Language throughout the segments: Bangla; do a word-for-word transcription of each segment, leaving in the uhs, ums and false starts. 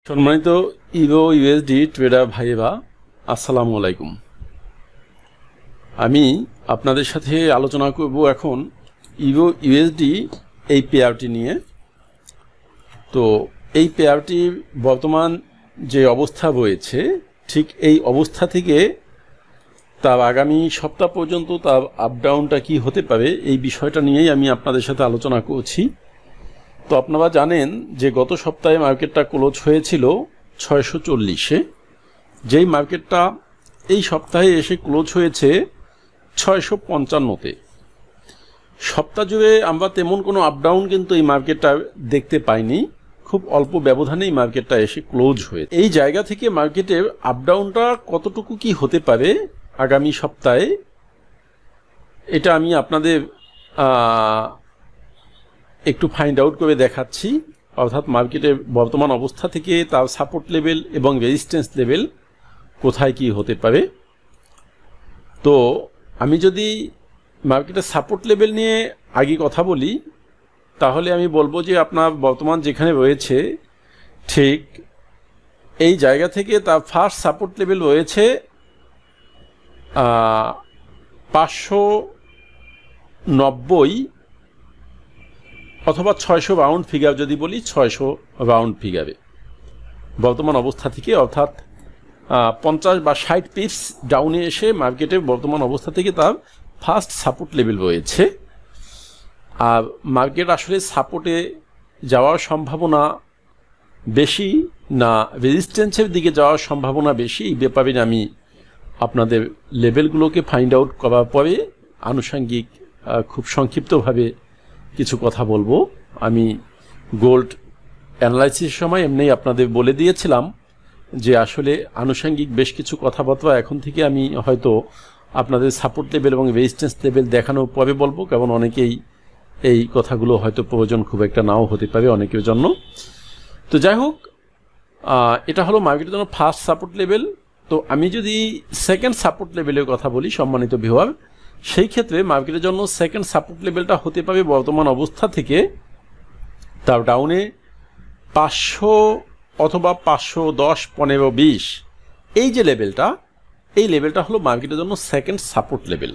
সম্মানিত ইউরো ইউএসডি ট্রেডার ভাইয়েরা, আসসালামু আলাইকুম। আমি আপনাদের সাথে আলোচনা করব এখন ইউরো ইউএসডি এই পেয়ারটি নিয়ে। তো এই পেয়ারটি বর্তমান যে অবস্থা রয়েছে, ঠিক এই অবস্থা থেকে তার আগামী সপ্তাহ পর্যন্ত তার আপ ডাউনটা কী হতে পারে, এই বিষয়টা নিয়েই আমি আপনাদের সাথে আলোচনা করছি। তো আপনারা জানেন যে গত সপ্তাহে মার্কেটটা ক্লোজ হয়েছিল ছয়শো চল্লিশে, যেই মার্কেটটা এই সপ্তাহে এসে ক্লোজ হয়েছে ছয়শো পঞ্চান্নতে। সপ্তাহ জুড়ে আমরা তেমন কোনো আপডাউন কিন্তু এই মার্কেটটা দেখতে পাইনি, খুব অল্প ব্যবধানেই মার্কেটটা এসে ক্লোজ হয়ে। এই জায়গা থেকে মার্কেটের আপডাউনটা কতটুকু কি হতে পারে আগামী সপ্তাহে, এটা আমি আপনাদের একটু ফাইন্ড আউট করে দেখাচ্ছি। অর্থাৎ মার্কেটের বর্তমান অবস্থা থেকে তার সাপোর্ট লেভেল এবং রেজিস্ট্যান্স লেভেল কোথায় কি হতে পারে। তো আমি যদি মার্কেটের সাপোর্ট লেভেল নিয়ে আগে কথা বলি, তাহলে আমি বলবো যে আপনার বর্তমান যেখানে রয়েছে, ঠিক এই জায়গা থেকে তার ফার্স্ট সাপোর্ট লেভেল রয়েছে পাঁচশো নব্বই অথবা ছয়শো রাউন্ড ফিগার, যদি বলি ছয়শো রাউন্ড ফিগারে বর্তমান অবস্থা থেকে, অর্থাৎ পঞ্চাশ বা ষাট পিপস ডাউনে এসে মার্কেটের বর্তমান অবস্থা থেকে তার ফার্স্ট সাপোর্ট লেভেল রয়েছে। আর মার্কেট আসলে সাপোর্টে যাওয়ার সম্ভাবনা বেশি না রেজিস্ট্যান্সের দিকে যাওয়ার সম্ভাবনা বেশি, এই ব্যাপারে আমি আপনাদের লেভেলগুলোকে ফাইন্ড আউট করার পরে আনুষঙ্গিক খুব সংক্ষিপ্তভাবে কিছু কথা বলবো। আমি গোল্ড অ্যানালাইসিসের সময় এমনি আপনাদের বলে দিয়েছিলাম যে আসলে আনুষঙ্গিক বেশ কিছু কথাবার্তা এখন থেকে আমি হয়তো আপনাদের সাপোর্ট লেভেল এবং রেজিস্ট্যান্স লেভেল দেখানোর পরে বলবো, কারণ অনেকেই এই কথাগুলো হয়তো প্রয়োজন খুব একটা নাও হতে পারে অনেকের জন্য। তো যাই হোক, এটা হলো মার্কেটের জন্য ফার্স্ট সাপোর্ট লেভেল। তো আমি যদি সেকেন্ড সাপোর্ট লেভেলের কথা বলি সম্মানিত ভিউয়ার, সেই ক্ষেত্রে মার্কেটের জন্য সেকেন্ড সাপোর্ট লেভেলটা হতে পারে বর্তমান অবস্থা থেকে তার ডাউনে পাঁচশো অথবা পাঁচশো দশ পনেরো বিশ, এই যে লেভেলটা, এই লেভেলটা হলো মার্কেটের জন্য সেকেন্ড সাপোর্ট লেভেল।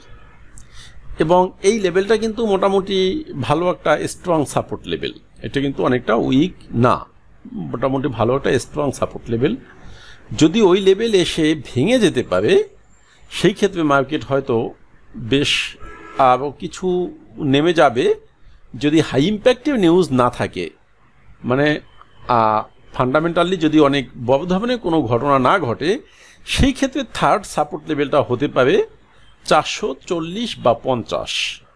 এবং এই লেভেলটা কিন্তু মোটামুটি ভালো একটা স্ট্রং সাপোর্ট লেভেল, এটা কিন্তু অনেকটা উইক না, মোটামুটি ভালো একটা স্ট্রং সাপোর্ট লেভেল। যদি ওই লেভেল এসে ভেঙে যেতে পারে, সেই ক্ষেত্রে মার্কেট হয়তো বেশ আরও কিছু নেমে যাবে, যদি হাই ইম্প্যাক্টের নিউজ না থাকে, মানে ফান্ডামেন্টালি যদি অনেক বড় ধরনের কোনো ঘটনা না ঘটে, সেই ক্ষেত্রে থার্ড সাপোর্ট লেভেলটা হতে পারে চারশো চল্লিশ বা পঞ্চাশ।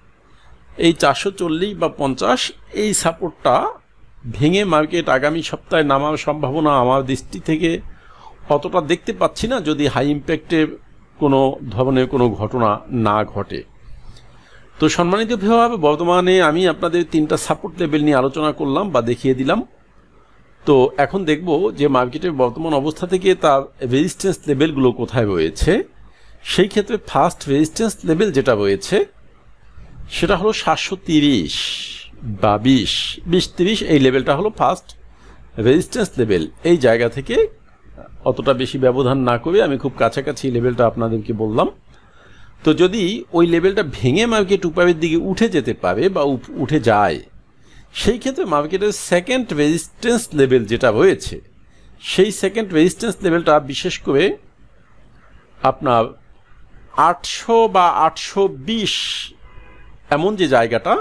এই চারশো চল্লিশ বা পঞ্চাশ এই সাপোর্টটা ভেঙে মার্কেট আগামী সপ্তাহে নামার সম্ভাবনা আমার দৃষ্টি থেকে অতটা দেখতে পাচ্ছি না, যদি হাই ইম্প্যাক্টের কোনো ধরনের কোনো ঘটনা না ঘটে। তো সম্মানিত ভিউয়ার, বর্তমানে আমি আপনাদের তিনটা সাপোর্ট লেভেল নিয়ে আলোচনা করলাম বা দেখিয়ে দিলাম। তো এখন দেখব যে মার্কেটের বর্তমান অবস্থা থেকে তার রেজিস্ট্যান্স লেভেলগুলো কোথায় রয়েছে। সেই ক্ষেত্রে ফার্স্ট রেজিস্ট্যান্স লেভেল যেটা রয়েছে সেটা হলো সাতশো তিরিশ বা বিশ বিশ তিরিশ, এই লেভেলটা হলো ফার্স্ট রেজিস্ট্যান্স লেভেল। এই জায়গা থেকে অতটা বেশি ব্যবধান না করে আমি খুব কাছাকাছি লেভেলটা আপনাদেরকে বললাম। তো যদি ওই লেভেলটা ভেঙে মার্কেট উপরের দিকে উঠে যেতে পারে বা উঠে যায়, সেই ক্ষেত্রে মার্কেটের সেকেন্ড রেজিস্ট্যান্স লেভেল যেটা রয়েছে, সেই সেকেন্ড রেজিস্ট্যান্স লেভেলটা বিশেষ করে আপনার আটশো বা আটশো বিশ, এমন যে জায়গাটা,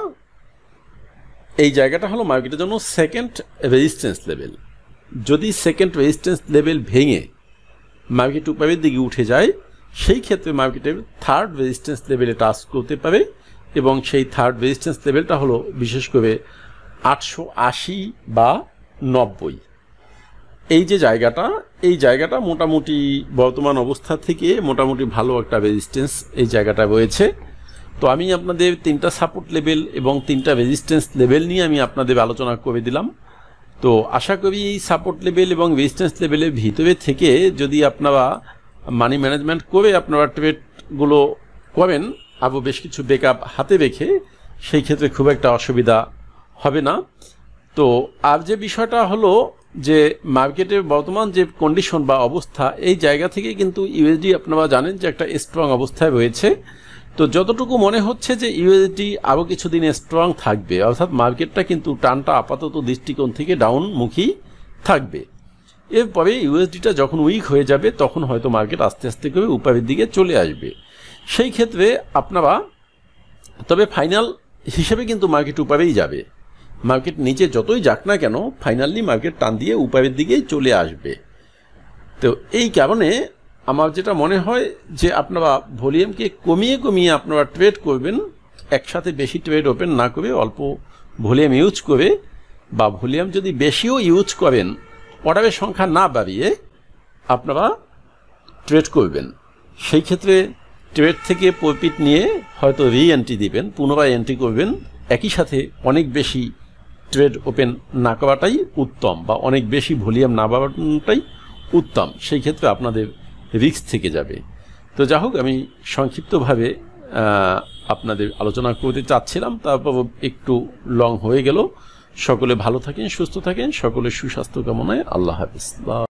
এই জায়গাটা হলো মার্কেটের জন্য সেকেন্ড রেজিস্ট্যান্স লেভেল। যদি সেকেন্ড রেজিস্ট্যান্স লেভেল ভেঙে মার্কেট উপরের দিকে উঠে যায়, সেই ক্ষেত্রে মার্কেটের থার্ড রেজিস্ট্যান্স লেভেলে টাচ করতে পারে, এবং সেই থার্ড রেজিস্ট্যান্স লেভেলটা হলো বিশেষ করে আটশো আশি বা নব্বই। এই যে জায়গাটা, এই জায়গাটা মোটামুটি বর্তমান অবস্থা থেকে মোটামুটি ভালো একটা রেজিস্ট্যান্স এই জায়গাটা রয়েছে। তো আমি আপনাদের তিনটা সাপোর্ট লেভেল এবং তিনটা রেজিস্ট্যান্স লেভেল নিয়ে আমি আপনাদের আলোচনা করে দিলাম। তো আশা করি এই সাপোর্ট লেভেল এবং রেজিস্ট্যান্স লেভেলের ভিতরে থেকে যদি আপনারা মানি ম্যানেজমেন্ট করে আপনারা ট্রেডগুলো করেন, আরও বেশ কিছু ব্যাকআপ হাতে রেখে, সেই ক্ষেত্রে খুব একটা অসুবিধা হবে না। তো আর যে বিষয়টা হলো যে মার্কেটের বর্তমান যে কন্ডিশন বা অবস্থা, এই জায়গা থেকে কিন্তু ইউএসডি আপনারা জানেন যে একটা স্ট্রং অবস্থায় রয়েছে। তো যতটুকু মনে হচ্ছে যে ইউএসডি আরও কিছুদিন স্ট্রং থাকবে, অর্থাৎ মার্কেটটা কিন্তু টানটা আপাতত দৃষ্টিকোণ থেকে ডাউনমুখী থাকবে। এরপরে ইউএসডিটা যখন উইক হয়ে যাবে তখন হয়তো মার্কেট আস্তে আস্তে করে উপরের দিকে চলে আসবে। সেই ক্ষেত্রে আপনারা, তবে ফাইনাল হিসেবে কিন্তু মার্কেট উপরেই যাবে। মার্কেট নিচে যতই যাক না কেন ফাইনালি মার্কেট টান দিয়ে উপরের দিকেই চলে আসবে। তো এই কারণে আমার যেটা মনে হয় যে আপনারা ভলিউমকে কমিয়ে কমিয়ে আপনারা ট্রেড করবেন, একসাথে বেশি ট্রেড ওপেন না করে অল্প ভলিউম ইউজ করে, বা ভলিউম যদি বেশিও ইউজ করেন অর্ডারের সংখ্যা না বাড়িয়ে আপনারা ট্রেড করবেন। সেই ক্ষেত্রে ট্রেড থেকে প্রফিট নিয়ে হয়তো রি এন্ট্রি দিবেন, পুনরায় এন্ট্রি করবেন। একই সাথে অনেক বেশি ট্রেড ওপেন না করাটাই উত্তম, বা অনেক বেশি ভলিউম না বাড়ানোটাই উত্তম। সেই ক্ষেত্রে আপনাদের রিস্ক থেকে যাবে। তো যা হোক, আমি সংক্ষিপ্তভাবে আপনাদের আলোচনা করতে চাচ্ছিলাম, তারপর একটু লং হয়ে গেল। সকলে ভালো থাকেন, সুস্থ থাকেন, সকলের সুস্বাস্থ্য কামনায়। আল্লাহ হাফিজ।